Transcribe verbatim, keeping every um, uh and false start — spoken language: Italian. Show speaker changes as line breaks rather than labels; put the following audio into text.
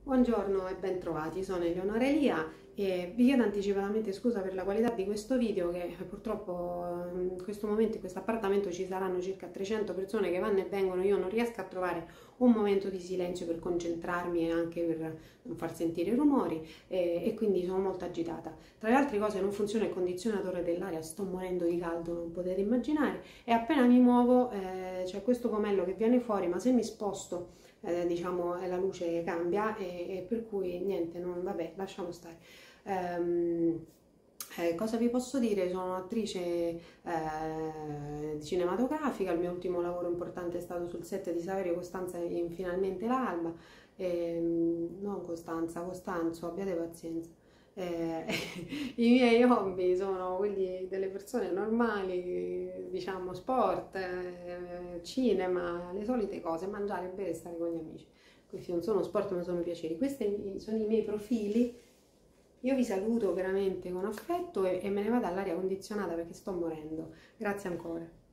Buongiorno e ben trovati, sono Eleonora Elia e vi chiedo anticipatamente scusa per la qualità di questo video che purtroppo in questo momento in questo appartamento ci saranno circa trecento persone che vanno e vengono, io non riesco a trovare un momento di silenzio per concentrarmi e anche per non far sentire rumori e, e quindi sono molto agitata. Tra le altre cose non funziona il condizionatore dell'aria, sto morendo di caldo, non potete immaginare, e appena mi muovo eh, c'è questo pomello che viene fuori, ma se mi sposto Eh, diciamo la luce cambia e, e per cui niente, non, vabbè, lasciamo stare. Ehm, eh, cosa vi posso dire? Sono attrice eh, cinematografica, il mio ultimo lavoro importante è stato sul set di Saverio Costanza in Finalmente l'alba. Ehm, non Costanza, Costanzo, abbiate pazienza. Eh, I miei hobby sono quelli delle persone normali, diciamo sport, eh, cinema, le solite cose, mangiare, bere e stare con gli amici. Questi non sono sport ma sono piaceri. Questi sono i miei profili. Io vi saluto veramente con affetto e, e me ne vado all'aria condizionata perché sto morendo. Grazie ancora.